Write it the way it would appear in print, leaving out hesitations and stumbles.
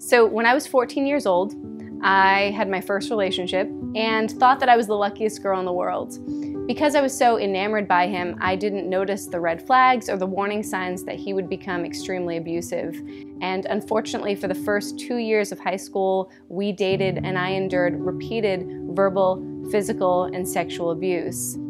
So when I was 14 years old, I had my first relationship and thought that I was the luckiest girl in the world. Because I was so enamored by him, I didn't notice the red flags or the warning signs that he would become extremely abusive. And unfortunately, for the first 2 years of high school, we dated and I endured repeated verbal, physical, and sexual abuse.